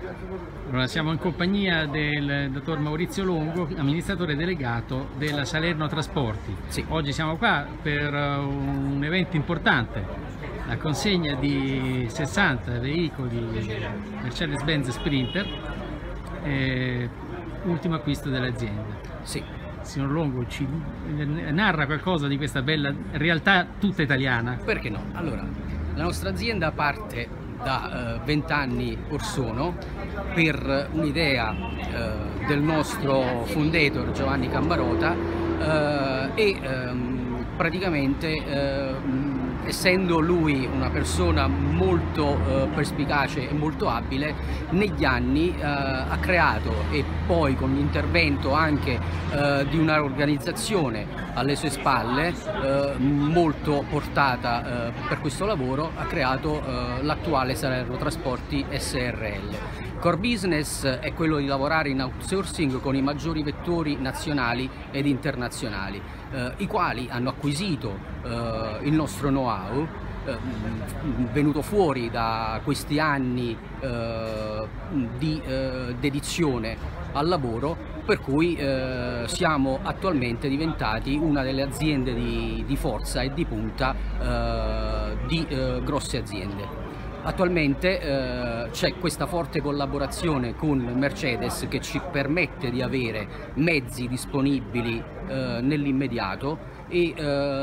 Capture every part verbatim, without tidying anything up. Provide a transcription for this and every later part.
Allora, siamo in compagnia del dottor Maurizio Longo, amministratore delegato della Salerno Trasporti. Sì. Oggi siamo qua per un evento importante, la consegna di sessanta veicoli Mercedes-Benz Sprinter, eh, ultimo acquisto dell'azienda. Sì. Signor Longo, ci narra qualcosa di questa bella realtà tutta italiana? Perché no? Allora, la nostra azienda parte da vent'anni uh, or sono per un'idea uh, del nostro fondator Giovanni Cammarota uh, e um, praticamente uh, essendo lui una persona molto uh, perspicace e molto abile, negli anni uh, ha creato, e poi con l'intervento anche uh, di un'organizzazione alle sue spalle uh, molto portata uh, per questo lavoro, ha creato uh, l'attuale Salerno Trasporti S R L. Core business è quello di lavorare in outsourcing con i maggiori vettori nazionali ed internazionali, eh, i quali hanno acquisito eh, il nostro know-how, eh, venuto fuori da questi anni eh, di eh, dedizione al lavoro, per cui eh, siamo attualmente diventati una delle aziende di, di forza e di punta eh, di eh, grosse aziende. Attualmente eh, c'è questa forte collaborazione con Mercedes che ci permette di avere mezzi disponibili eh, nell'immediato e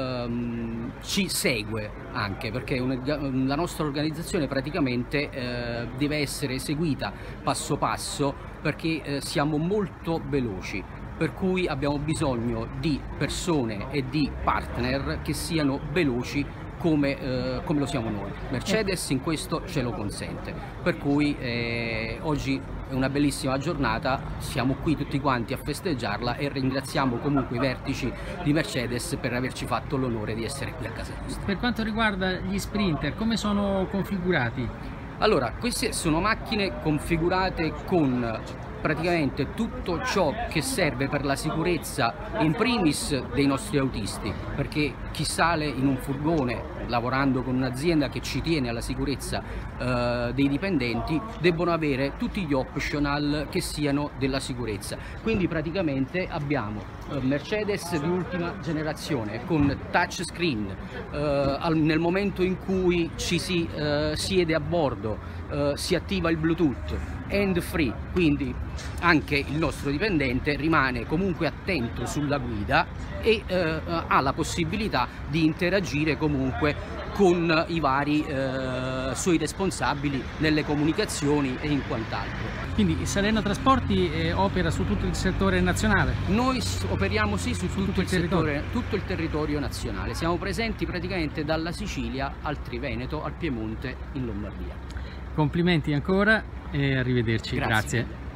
ehm, ci segue anche perché una, la nostra organizzazione praticamente eh, deve essere seguita passo passo perché eh, siamo molto veloci, per cui abbiamo bisogno di persone e di partner che siano veloci Come, eh, come lo siamo noi. Mercedes in questo ce lo consente, per cui eh, oggi è una bellissima giornata, siamo qui tutti quanti a festeggiarla e ringraziamo comunque i vertici di Mercedes per averci fatto l'onore di essere qui a casa nostra. Per quanto riguarda gli Sprinter, come sono configurati? Allora, queste sono macchine configurate con praticamente tutto ciò che serve per la sicurezza in primis dei nostri autisti, perché chi sale in un furgone lavorando con un'azienda che ci tiene alla sicurezza eh, dei dipendenti devono avere tutti gli optional che siano della sicurezza, quindi praticamente abbiamo eh, Mercedes di ultima generazione con touchscreen eh, al, nel momento in cui ci si eh, siede a bordo eh, si attiva il Bluetooth hand free, quindi anche il nostro dipendente rimane comunque attento sulla guida e eh, ha la possibilità di interagire comunque con i vari eh, suoi responsabili nelle comunicazioni e in quant'altro. Quindi Salerno Trasporti eh, opera su tutto il settore nazionale? Noi operiamo sì su tutto, tutto, il, il settore, tutto il territorio nazionale, siamo presenti praticamente dalla Sicilia al Triveneto, al Piemonte, in Lombardia. Complimenti ancora e arrivederci. Grazie. Grazie.